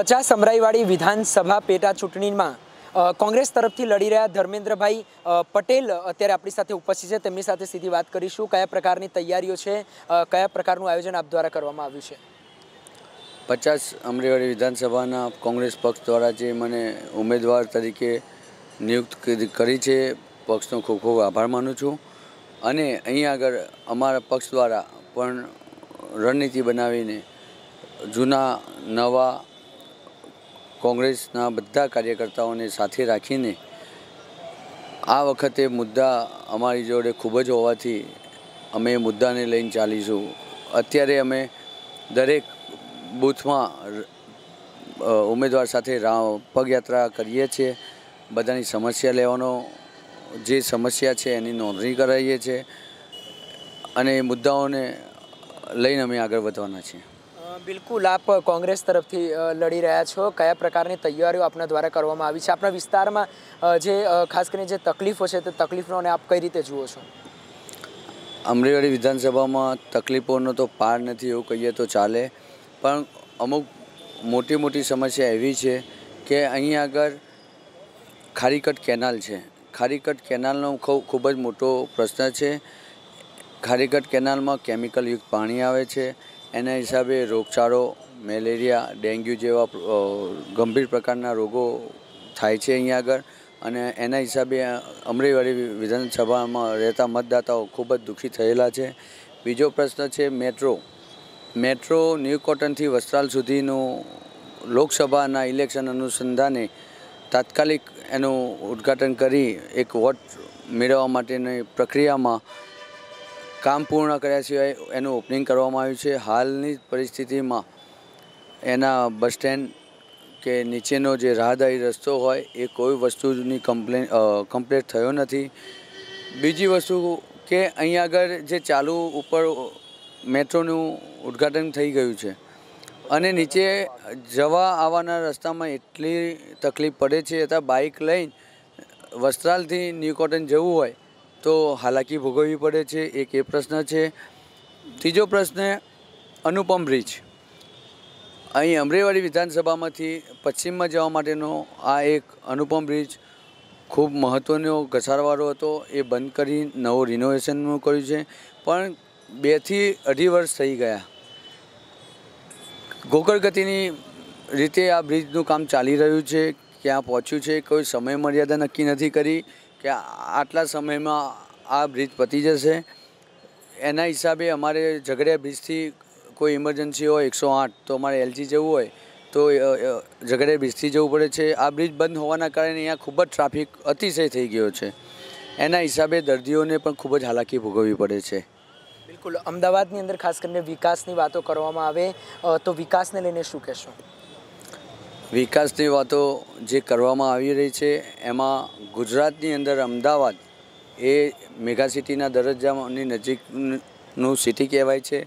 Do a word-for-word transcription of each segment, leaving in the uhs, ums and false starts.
पचास अमराईवाड़ी विधानसभा पेटा चूंटणी में कांग्रेस तरफथी लड़ी रह्या धर्मेंद्र भाई पटेल अत्यारे आपणी साथे उपस्थित छे। तेमनी साथे सीधी बात करीशुं। कया प्रकारनी तैयारीओ छे, कया प्रकारनुं आयोजन आप द्वारा करवामां आव्युं छे? पचास अमराईवाड़ी विधानसभा कांग्रेस पक्ष द्वारा जे मने उम्मीदवार तरीके नियुक्त करी छे, पक्षनो खूब खूब आभार मानु छुं। अने अहीं आगळ अमारा पक्ष द्वारा पण रणनीति बनावीने जूना नवा कांग्रेसना बधा कार्यकर्ताओने साथे राखीने आ वखते मुद्दा अमारी जोड़े खूब ज होवाथी अमे मुद्दाने लईने चालीशुं। अत्यारे अमे दरेक बूथमां उम्मीदवार साथे पगयात्रा करीए छीए। बधानी समस्या लेवानो जे समस्या छे एनी नोंधणी करावीए छीए अने मुद्दाओने लईने अमे आगळ वधवाना छीए। बिल्कुल, आप कांग्रेस तरफथी लड़ी रह्या छो, कया प्रकारनी तैयारीओ आपना द्वारा करवामां आवी छे? आपना विस्तारमां जे खास करीने जे तकलीफो छे ते तकलीफोने आप कई रीते जुओ छो? अमराईवाड़ी विधानसभामां तकलीफोनो तो पार नथी एवुं कहीए तो चाले, पण अमुक मोटी मोटी समस्या एवी छे के अहीं आगळ खारीकट केनाल छे। खारीकट केनालनो खूब ज मोटो प्रश्न छे। खारीकट केनालमां केमिकल युक्त पाणी आवे छे, एना हिसाबे रोगचाळो, मेलेरिया, डेंग्यू जेवा गंभीर प्रकारना रोगो थाय छे अहीं आगळ। अने एना हिसाबे अमराईवाड़ी विधानसभामां रहता मतदाताओ खूब ज दुखी थयेला छे। बीजो प्रश्न छे मेट्रो। मेट्रो न्यू कॉटनथी वस्त्राल सुधीनो लोकसभाना इलेक्शन अनुसंधाने तात्कालिक एनुं उद्घाटन करी एक वोट मेळववा माटेनी प्रक्रियामां काम पूर्ण कर्या सिवाय एनुं ओपनिंग करवामां आव्युं छे। हालनी परिस्थितिमां एना बस स्टेन्ड के नीचेनो जे राहदारी रस्तो होय ए कोई वस्तुनी कम्प्लेन कम्प्लीट थयो नथी। बीजी वस्तु के अहीं आगळ जे चालू उपर मेट्रोनुं उद्घाटन थई गयुं छे अने नीचे जवा आववाना रस्तामां एटली तकलीफ पड़े छे छतां बाइक लईने वस्त्रालथी न्यू कॉटन जवुं होय तो हालाकी भोगववी पड़े छे। एक ए प्रश्न छे। तीजो प्रश्न अनुपम ब्रिज। अहीं अमराईवाड़ी विधानसभामांथी पश्चिममां जवा माटेनो आ एक अनुपम ब्रिज खूब महत्वनो घसारवाळो हतो, ए बंध करी नवो रिनोवेशननुं कर्युं छे, पण बे थी अढ़ी वर्ष थई गया। गोकर गतिनी रीते आ ब्रिजनुं काम चाली रह्युं छे। क्यां पहोंच्युं छे कोई समय मर्यादा नक्की नथी करी कि आटला समयमां आ ब्रिज पती जशे। एना हिसाबे अमारे झगड़िया ब्रिजथी कोई इमरजन्सी हो एक सौ आठ तो अमारे एलजी जवुं होय तो झगड़िया ब्रिजथी जवुं पड़े छे। आ ब्रिज बंध होवाना कारणे अहींया खूब ज ट्राफिक अतिशय थई गयो छे। एना हिसाबे दर्दीओने पण खूब ज हालाकी भोगववी पड़े छे। बिल्कुल, अमदावादनी अंदर खास करीने विकासनी वातो करवामां आवे तो विकासने लईने शुं कहेशो? विकासनी वातो जे करवामां आवी रही छे एमां गुजरातनी अंदर अमदावाद ए मेगा सिटीना दरज्जानी नजीकनुं सिटी कहेवाय छे।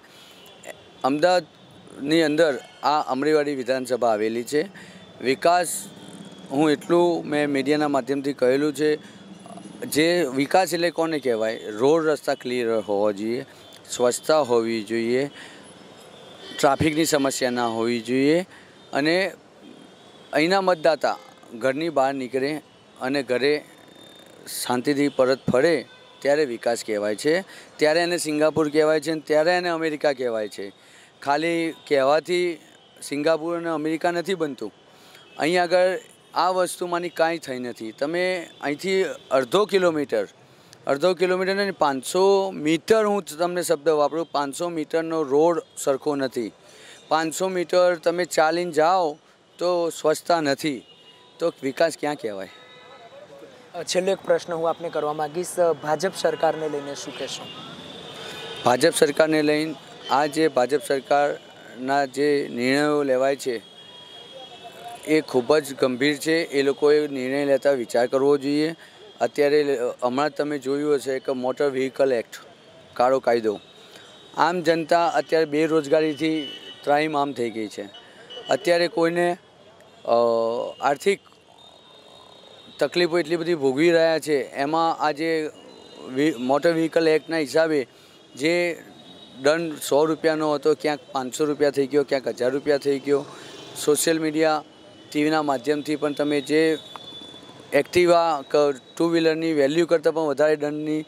अमदावादनी अंदर आ अमराईवाड़ी विधानसभा आवेली छे। विकास हूँ एटलुं मैं मीडियाना माध्यमथी कहेलुं छे। जे विकास एटले कोने कहेवाय? रोड रस्ता क्लियर होवा जोईए, स्वच्छता होवी जोईए, ट्राफिकनी समस्या ना होवी जोईए अने अहींना मतदाता घरनी बहार निकळे अने घरे शांतिथी परत फरे त्यारे विकास कहेवाय छे। त्यारे एने सिंगापुर कहेवाय छे, त्यारे एने अमेरिका कहेवाय छे। खाली कहेवाथी सिंगापुर अने अमेरिका नथी बनतुं। अहीं आगळ आ वस्तुमांनी कांई थई नथी। तमे અહીંથી અડધો કિલોમીટર અડધો કિલોમીટર ને પાંચસો મીટર હું તમને શબ્દ વાપરું, પાંચસો મીટરનો રોડ સરખો નથી। પાંચસો મીટર તમે ચાલીને જાઓ તો સ્વચ્છતા નથી, તો વિકાસ ક્યાં કહેવાય? છેલ્લો એક પ્રશ્ન હું આપને કરવા માંગીશ, ભાજપ સરકારને લઈને શું કહેશો? ભાજપ સરકારને લઈને આ જે ભાજપ સરકારના જે નિર્ણયો લેવાય છે એ ખૂબ જ ગંભીર છે। એ લોકોએ નિર્ણય લેતા વિચાર કરવો જોઈએ। અત્યારે હમણાં તમે જોયું હશે કે મોટર વ્હીકલ એક્ટ કાળો કાયદો, આમ જનતા અત્યારે બેરોજગારીથી ત્રાહિમામ થઈ ગઈ છે। અત્યારે કોઈને આર્થિક તકલીફો એટલી બધી ભોગવી રહ્યા છે, એમાં આજે મોટર વ્હીકલ એક્ટના હિસાબે જે દંડ સો રૂપિયાનો હતો ક્યાંક પાંચસો રૂપિયા થઈ ગયો, ક્યાંક હજાર રૂપિયા થઈ ગયો। સોશિયલ મીડિયા ટીવીના માધ્યમથી પણ તમે જે એક્ટિવા ટુ વ્હીલરની વેલ્યુ કરતાં પણ વધારે દંડની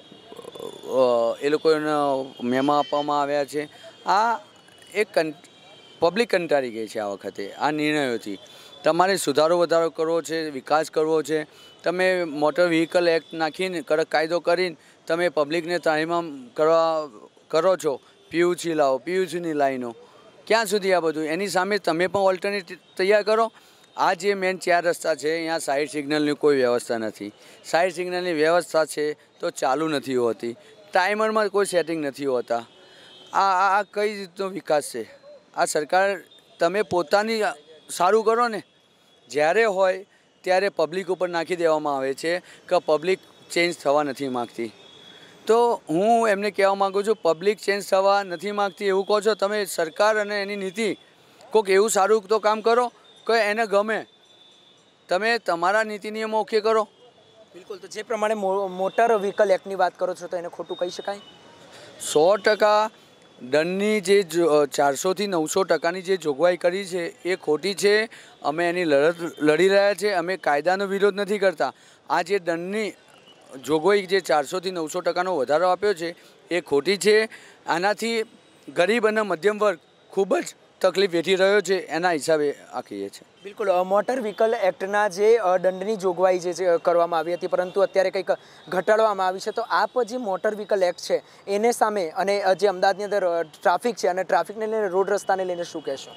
એ લોકોને મેમો આપવામાં આવ્યા છે. આ એક પબ્લિક કંટાળી ગઈ છે આ વખતે આ નિર્ણયોથી. તમારે સુધારો વધારો કરવો છે, વિકાસ કરવો છે, તમે મોટર વ્હીકલ એક્ટ નાખીને કડક કાયદો કરીને તમે પબ્લિકને તાલીમામ કરવા કરો છો. પીયુસી લાવો, પીયુસીની લાઈનો, ક્યાં સુધી આ બધું? એની સામે તમે પણ ઓલ્ટરનેટ તૈયાર કરો. આ જે મેન ચાર રસ્તા છે અહીંયા સાઇડ સિગ્નલની કોઈ વ્યવસ્થા નથી. સાઇડ સિગ્નલની વ્યવસ્થા છે તો ચાલુ નથી હોતી, ટાઈમરમાં કોઈ સેટિંગ નથી હોતા. આ આ કઈ રીતનો વિકાસ છે? આ સરકાર તમે પોતાની સારું કરો ને, જ્યારે હોય ત્યારે પબ્લિક ઉપર નાખી દેવામાં આવે છે કે પબ્લિક ચેન્જ થવા નથી માગતી. તો હું એમને કહેવા માગું છું, પબ્લિક ચેન્જ થવા નથી માગતી એવું કહો છો તમે. સરકાર અને એની નીતિ કોઈક એવું સારું તો કામ કરો કે એને ગમે. તમે તમારા નીતિ નિયમો ઓકે કરો. બિલકુલ. તો જે પ્રમાણે મોટર વ્હીકલ એક્ટની વાત કરો છો તો એને ખોટું કહી શકાય? સો ટકા દંડની જે ચારસોથી નવસો ટકાની જે જોગવાઈ કરી છે એ ખોટી છે. અમે એની લડત લડી રહ્યા છીએ. અમે કાયદાનો વિરોધ નથી કરતા. આ જે દંડની જોગવાઈ જે ચારસોથી નવસો ટકાનો વધારો આપ્યો છે એ ખોટી છે. આનાથી ગરીબ અને મધ્યમ વર્ગ ખૂબ જ તકલીફ વેઠી રહ્યો છે. એના હિસાબે આ કહીએ છીએ. બિલકુલ. મોટર વ્હીકલ એક્ટના જે દંડની જોગવાઈ જે કરવામાં આવી હતી પરંતુ અત્યારે કંઈક ઘટાડવામાં આવી છે, તો આપ જે મોટર વ્હીકલ એક્ટ છે એને સામે અને જે અમદાવાદની અંદર ટ્રાફિક છે અને ટ્રાફિકને લઈને રોડ રસ્તાને લઈને શું કહેશો?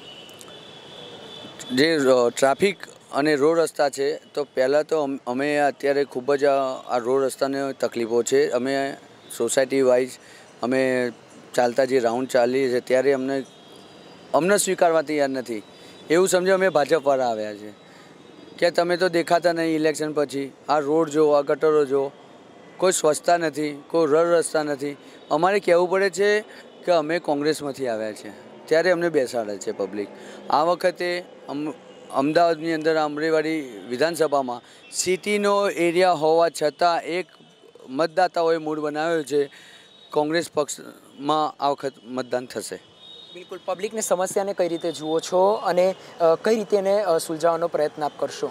જે ટ્રાફિક અને રોડ રસ્તા છે તો પહેલાં તો અમે અત્યારે ખૂબ જ આ રોડ રસ્તાની તકલીફો છે. અમે સોસાયટી વાઇઝ અમે ચાલતા જે રાઉન્ડ ચાલીએ છીએ ત્યારે અમને અમને સ્વીકારવા તૈયાર નથી. એવું સમજો અમે ભાજપવાળા આવ્યા છે કે તમે તો દેખાતા નહીં ઇલેક્શન પછી. આ રોડ જો, આ ગટરો જો, કોઈ સ્વચ્છતા નથી, કોઈ રોડ રસ્તા નથી. અમારે કહેવું પડે છે કે અમે કોંગ્રેસમાંથી આવ્યા છે ત્યારે અમને બેસાડે છે પબ્લિક. આ વખતે અમદાવાદની અંદર અમરેવાડી વિધાનસભામાં સિટીનો એરિયા હોવા છતાં એક મતદાતાઓએ મૂડ બનાવ્યો છે કોંગ્રેસ પક્ષમાં આ વખત મતદાન થશે. બિલકુલ. પબ્લિકની સમસ્યાને કઈ રીતે જુઓ છો અને કઈ રીતે એને સુલઝાવવાનો પ્રયત્ન આપ કરશો?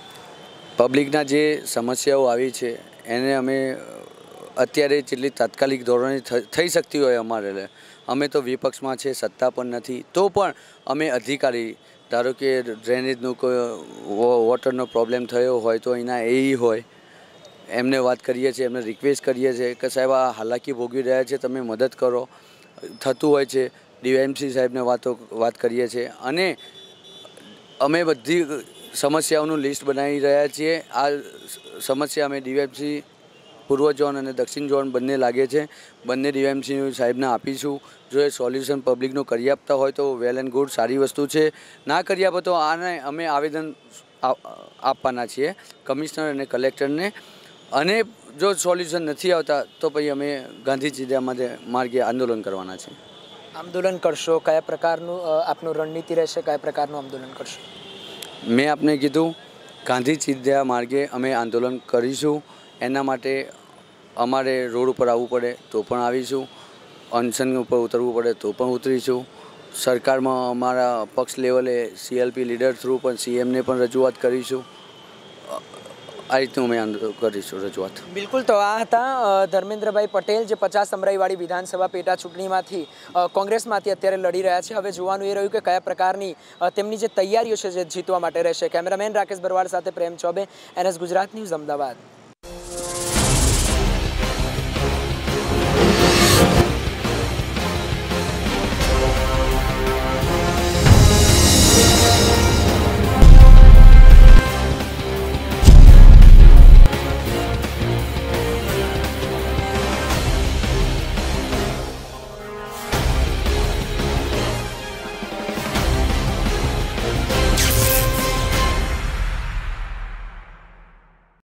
પબ્લિકના જે સમસ્યાઓ આવી છે એને અમે અત્યારે જેટલી તાત્કાલિક ધોરણે થઈ શકતી હોય અમારે, અમે તો વિપક્ષમાં છે, સત્તા પણ નથી, તો પણ અમે અધિકારી, ધારો કે ડ્રેનેજનો કોઈ વોટરનો પ્રોબ્લેમ થયો હોય તો એના એ હોય એમને વાત કરીએ છીએ, એમને રિક્વેસ્ટ કરીએ છીએ કે સાહેબ આ હાલાકી ભોગવી રહ્યા છે, તમે મદદ કરો. થતું હોય છે. ડીવાયએમસી સાહેબને વાતો વાત કરીએ છીએ અને અમે બધી સમસ્યાઓનું લિસ્ટ બનાવી રહ્યા છીએ. આ સમસ્યા અમે ડીવાયએમસી પૂર્વ ઝોન અને દક્ષિણ ઝોન બંને લાગે છે, બંને ડીવાયએમસી સાહેબને આપીશું. જો એ સોલ્યુશન પબ્લિકનું કરી આપતા હોય તો વેલ એન્ડ ગુડ, સારી વસ્તુ છે. ના કરી આપો તો આને અમે આવેદન આપવાના છીએ કમિશનર અને કલેક્ટરને. અને જો સોલ્યુશન નથી આવતા તો પછી અમે ગાંધી ચિંધ્યા માર્ગે આંદોલન કરવાના છે. આંદોલન કરશો? કયા પ્રકારનું આપનું રણનીતિ રહેશે? કયા પ્રકારનું આંદોલન કરશો? મેં આપને કીધું ગાંધી ચિંધ્યા માર્ગે અમે આંદોલન કરીશું. એના માટે અમારે રોડ ઉપર આવવું પડે તો પણ આવીશું, અનશન ઉપર ઉતરવું પડે તો પણ ઉતરીશું. સરકારમાં અમારા પક્ષ લેવલે સીએલપી લીડર થ્રુ પણ સીએમને પણ રજૂઆત કરીશું. આ રીતનું અમે આંદોલન કરીશું, રજૂઆત. બિલકુલ. તો આ હતા ધર્મેન્દ્રભાઈ પટેલ, જે પચાસ અમરાઈવાળી વિધાનસભા પેટા ચૂંટણીમાંથી કોંગ્રેસમાંથી અત્યારે લડી રહ્યા છે. હવે જોવાનું એ રહ્યું કે કયા પ્રકારની તેમની જે તૈયારીઓ છે જે જીતવા માટે રહેશે. કેમેરામેન રાકેશ બરવાડ સાથે પ્રેમ ચોબે, એનએસ ગુજરાત ન્યૂઝ, અમદાવાદ.